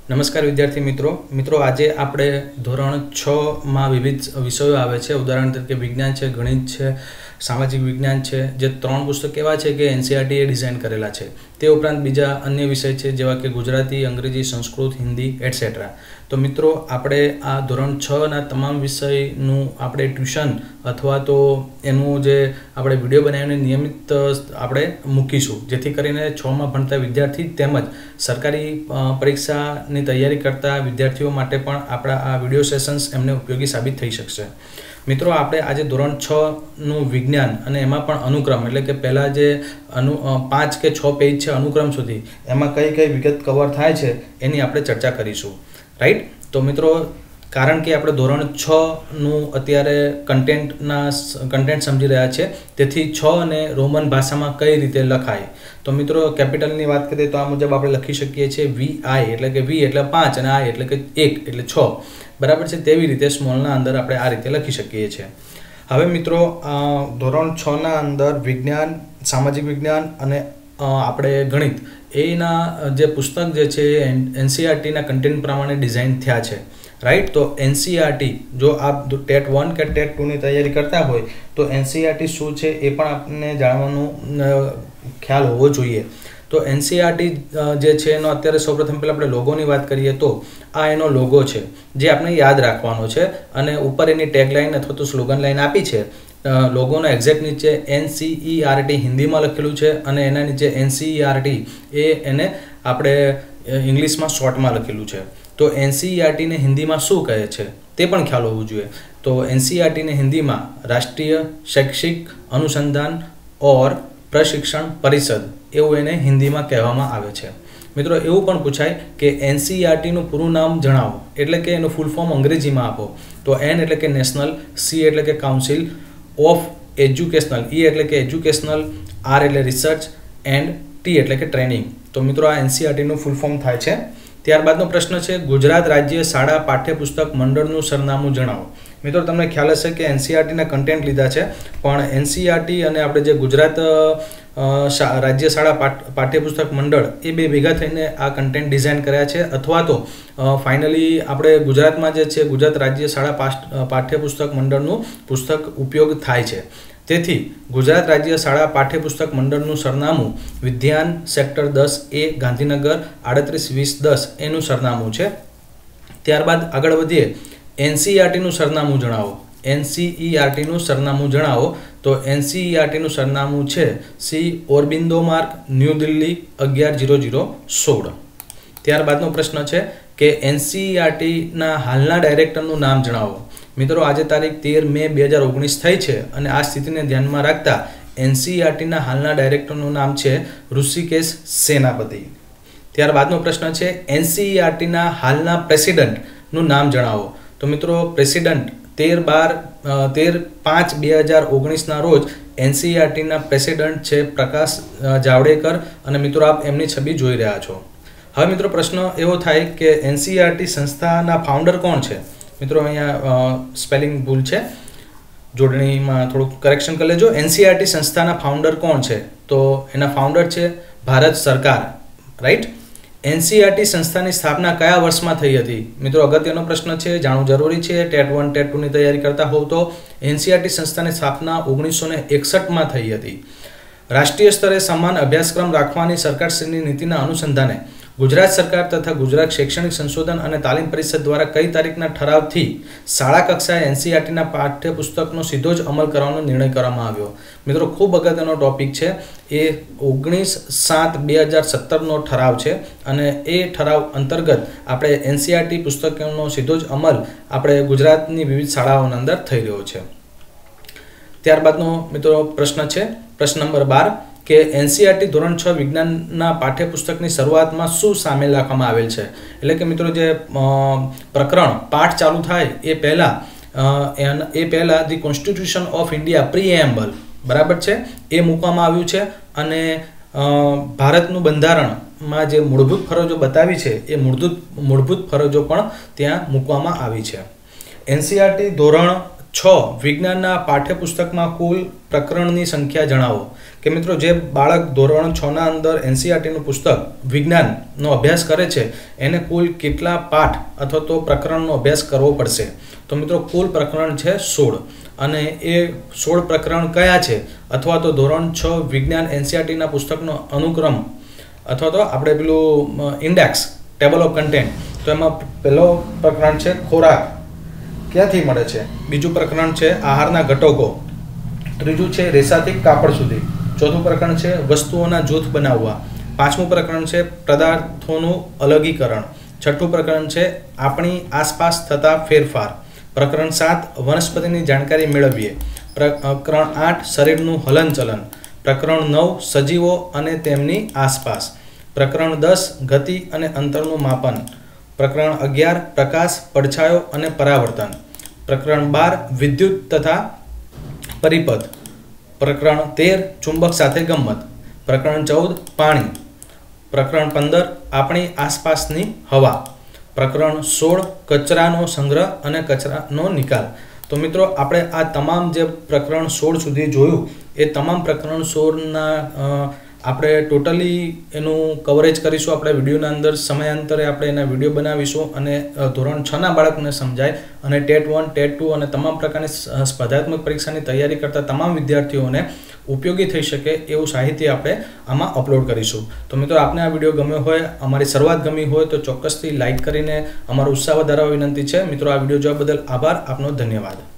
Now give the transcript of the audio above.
નમસ્કાર વિદ્યાર્થી મિત્રો આજે આપણે ધોરણ 6 માં વિવિધ વિષયો આવે છે। ઉદાહરણ તરીકે વિજ્ઞાન છે, ગણિત છે, સામાજિક વિજ્ઞાન છે, જે ત્રણ પુસ્તક એવા છે કે એનસીઈઆરટી એ ડિઝાઇન કરેલા છે। તે ઉપરાંત બીજા અન્ય વિષય છે જેવા કે ગુજરાતી, અંગ્રેજી, સંસ્કૃત, હિન્દી એટસેટ્રા। તો મિત્રો આપણે આ ધોરણ 6 ના તમામ વિષયનું આપણે ટ્યુશન અથવા તો એનું જે આપણે વિડીયો બનાવીને નિયમિત આપણે મૂકીશું, જેથી કરીને 6 માં ભણતા વિદ્યાર્થી તેમજ સરકારી પરીક્ષાની તૈયારી કરતા વિદ્યાર્થીઓ માટે પણ આપણા આ વિડીયો સેશન્સ એમને ઉપયોગી સાબિત થઈ શકશે। મિત્રો આપણે આજે ધોરણ 6 નું વિજ્ઞાન અને એમાં પણ અનુક્રમ એટલે કે પહેલા જે 5 કે 6 પેજ છે અનુક્રમ સુધી, એમાં કઈ કઈ વિગત કવર થાય છે એની આપણે ચર્ચા કરીશું, રાઈટ। તો મિત્રો કારણ કે આપણે ધોરણ 6 નું અત્યારે કન્ટેન્ટ સમજી રહ્યા છે, તેથી 6 ને રોમન ભાષામાં કઈ રીતે લખાય। તો મિત્રો કેપિટલની વાત કરીએ તો આ મુજબ આપણે લખી શકીએ છીએ VI એટલે કે V એટલે 5 અને I એટલે કે 1 એટલે 6, બરાબર છે। તેવી રીતે સ્મોલના અંદર આપણે આ રીતે લખી શકીએ છીએ। હવે મિત્રો ધોરણ 6 ના અંદર વિજ્ઞાન, સામાજિક વિજ્ઞાન અને આપણે ગણિત એના જે પુસ્તક જે છે એનસીઈઆરટીના કન્ટેન્ટ પ્રમાણે ડિઝાઇન થયા છે, રાઈટ। તો એનસીઈઆરટી જો આપ ટેટ 1 કે ટેટ 2 ની તૈયારી કરતા હોય તો એનસીઈઆરટી શું છે એ પણ આપણને જાણવાનો ખ્યાલ હોવો જોઈએ। તો એનસીઈઆરટી જે છે એનો અત્યારે સૌપ્રથમ પહેલાં આપણે લોગોની વાત કરીએ તો આ એનો લોગો છે જે આપણે યાદ રાખવાનો છે, અને ઉપર એની ટેગલાઇન અથવા તો સ્લોગન લાઇન આપી છે। લોગોના એક્ઝેક્ટ નીચે એનસીઈઆરટી હિન્દીમાં લખેલું છે અને એના નીચે એનસીઈઆરટી એને આપણે ઇંગ્લિશમાં શોર્ટમાં લખેલું છે। તો એનસીઈઆરટીને હિન્દીમાં શું કહે છે તે પણ ખ્યાલ હોવું જોઈએ। તો એનસીઈઆરટીને હિન્દીમાં રાષ્ટ્રીય શૈક્ષિક અનુસંધાન ઓર પ્રશિક્ષણ પરિષદ એવું એને હિન્દીમાં કહેવામાં આવે છે। મિત્રો એવું પણ પૂછાય કે એનસીઈઆરટીનું પૂરું નામ જણાવો, એટલે કે એનું ફૂલ ફોર્મ અંગ્રેજીમાં આપો। તો એન એટલે કે નેશનલ, સી એટલે કે કાઉન્સિલ ઓફ એજ્યુકેશનલ, ઈ એટલે કે એજ્યુકેશનલ, આર એટલે રિસર્ચ એન્ડ ટી એટલે કે ટ્રેનિંગ। તો મિત્રો આ એનસીઈઆરટીનું ફૂલ ફોર્મ થાય છે। ત્યારબાદનો પ્રશ્ન છે ગુજરાત રાજ્ય શાળા પાઠ્યપુસ્તક મંડળનું સરનામું જણાવો। મિત્રો તમને ખ્યાલ હશે કે એનસીઈઆરટીના કન્ટેન્ટ લીધા છે, પણ એનસીઈઆરટી અને આપણે જે ગુજરાત રાજ્ય શાળા પાઠ્યપુસ્તક મંડળ એ બે ભેગા થઈને આ કન્ટેન્ટ ડિઝાઇન કર્યા છે, અથવા તો ફાઇનલી આપણે ગુજરાતમાં જે છે ગુજરાત રાજ્ય શાળા પાઠ્યપુસ્તક મંડળનું પુસ્તક ઉપયોગ થાય છે। તેથી ગુજરાત રાજ્ય શાળા પાઠ્યપુસ્તક મંડળનું સરનામું વિદ્યાન સેક્ટર 10A ગાંધીનગર 382010 એનું સરનામું છે। ત્યારબાદ આગળ વધીએ, એનસીઈઆરટીનું સરનામું જણાવો। એનસીઈઆરટીનું સરનામું જણાવો તો એનસીઈઆરટીનું સરનામું છે સી ઓરબિંદો માર્ગ, ન્યૂ દિલ્હી 110016। ત્યારબાદનો પ્રશ્ન છે કે એનસીઈઆરટીના હાલના ડાયરેક્ટરનું નામ જણાવો। મિત્રો આજે તારીખ 13 મે 2019 થઈ છે અને આ સ્થિતિને ધ્યાનમાં રાખતા એનસીઈઆરટીના હાલના ડાયરેક્ટરનું નામ છે ઋષિકેશ સેનાપતિ। ત્યારબાદનો પ્રશ્ન છે એનસીઈઆરટીના હાલના પ્રેસિડેન્ટનું નામ જણાવો। તો મિત્રો પ્રેસિડેન્ટ 13/5/2019 ના રોજ એનસીઈઆરટીના પ્રેસિડેન્ટ છે પ્રકાશ જાવડેકર, અને મિત્રો આપ એમની છબી જોઈ રહ્યા છો। હવે મિત્રો પ્રશ્ન એવો થાય કે એનસીઈઆરટી સંસ્થાના ફાઉન્ડર કોણ છે। મિત્રો અહીંયા સ્પેલિંગ ભૂલ છે, જોડણીમાં થોડુંક કરેક્શન કરી લેજો। એનસીઈઆરટી સંસ્થાના ફાઉન્ડર કોણ છે? તો એના ફાઉન્ડર છે ભારત સરકાર, રાઈટ। એનસીઈઆરટી સંસ્થાની સ્થાપના કયા વર્ષમાં થઈ હતી? મિત્રો અગત્યનો પ્રશ્ન છે, જાણવું જરૂરી છે। ટેટ 1 ટેટ 2 ની તૈયારી કરતા હોવ તો એનસીઈઆરટી સંસ્થાની સ્થાપના 1961માં થઈ હતી। રાષ્ટ્રીય સ્તરે સમાન અભ્યાસક્રમ રાખવાની સરકારશ્રીની નીતિના અનુસંધાને ગુજરાત સરકાર તથા ગુજરાત શૈક્ષણિક સંશોધન અને તાલીમ પરિષદ દ્વારા કઈ તારીખના ઠરાવથી શાળા કક્ષાએ એનસીઈઆરટીના પાઠ્યપુસ્તકનો સીધો જ અમલ કરવાનો નિર્ણય કરવામાં આવ્યો? મિત્રો ખૂબ અગત્યનો ટોપિક છે, એ 19/7/2017નો ઠરાવ છે, અને એ ઠરાવ અંતર્ગત આપણે એનસીઈઆરટી પુસ્તકોનો સીધો જ અમલ આપણે ગુજરાતની વિવિધ શાળાઓના અંદર થઈ રહ્યો છે। ત્યારબાદનો મિત્રો પ્રશ્ન છે પ્રશ્ન નંબર 12 કે એનસીઈઆરટી ધોરણ 6 વિજ્ઞાનના પાઠ્યપુસ્તકની શરૂઆતમાં શું સામેલ રાખવામાં આવેલ છે? એટલે કે મિત્રો જે પ્રકરણ પાઠ ચાલુ થાય એ પહેલાં the constitution of India preamble, બરાબર છે, એ મૂકવામાં આવ્યું છે, અને ભારતનું બંધારણમાં જે મૂળભૂત ફરજો બતાવી છે એ મૂળભૂત ફરજો પણ ત્યાં મૂકવામાં આવી છે। એનસીઈઆરટી ધોરણ 6 વિજ્ઞાનના પાઠ્યપુસ્તકમાં કુલ પ્રકરણની સંખ્યા જણાવો। કે મિત્રો જે બાળક ધોરણ 6 ના અંદર એનસીઈઆરટીનું પુસ્તક વિજ્ઞાનનો અભ્યાસ કરે છે એને કુલ કેટલા પાઠ અથવા તો પ્રકરણનો અભ્યાસ કરવો પડશે? તો મિત્રો કુલ પ્રકરણ છે 16 અને એ 16 પ્રકરણ કયા છે અથવા તો ધોરણ 6 વિજ્ઞાન એનસીઈઆરટીના પુસ્તકનો અનુક્રમ અથવા તો આપણે પેલું ઇન્ડેક્સ ટેબલ ઓફ કન્ટેન્ટ, તો એમાં પહેલો પ્રકરણ છે ખોરાક ક્યાંથી મળે છે, બીજું પ્રકરણ છે આહારના ઘટકો, ત્રીજું છે રેસાથી કાપડ સુધી, ચોથું પ્રકરણ છે વસ્તુઓના જૂથ બનાવવા, પાંચમું પ્રકરણ છે પદાર્થોનું અલગીકરણ, છઠ્ઠું પ્રકરણ છે આપણી આસપાસ થતા ફેરફાર, પ્રકરણ 7 વનસ્પતિની જાણકારી મેળવીએ, પ્રકરણ 8 શરીરનું હલનચલન, પ્રકરણ 9 સજીવો અને તેમની આસપાસ, પ્રકરણ 10 ગતિ અને અંતરનું માપન, પ્રકરણ 11 પ્રકાશ, પડછાયો અને પરાવર્તન, પ્રકરણ 12 વિદ્યુત તથા પરિપથ, પ્રકરણ 13 ચુંબક સાથે ગમ્મત, પ્રકરણ 14 પાણી, પ્રકરણ 15 આપણી આસપાસની હવા, પ્રકરણ 16 કચરાનો સંગ્રહ અને કચરાનો નિકાલ. તો મિત્રો આપણે આ તમામ જે પ્રકરણ 16 સુધી જોયું એ તમામ પ્રકરણ 16ના આપણે ટોટલી એનું કવરેજ કરીશું આપણે વિડીયોના અંદર. સમયાંતરે આપણે એના વિડીયો બનાવીશું અને ધોરણ 6ના બાળકને સમજાય અને ટેટ 1 ટેટ 2 અને તમામ પ્રકારની સ્પર્ધાત્મક પરીક્ષાની તૈયારી કરતા તમામ વિદ્યાર્થીઓને ઉપયોગી થઈ શકે એવું સાહિત્ય આપણે આમાં અપલોડ કરીશું. તો મિત્રો આપને આ વિડીયો ગમ્યો હોય, અમારી શરૂઆત ગમી હોય તો ચોક્કસથી લાઇક કરીને અમારો ઉત્સાહ વધારવા વિનંતી છે. મિત્રો આ વિડીયો જોવા બદલ આભાર, આપનો ધન્યવાદ.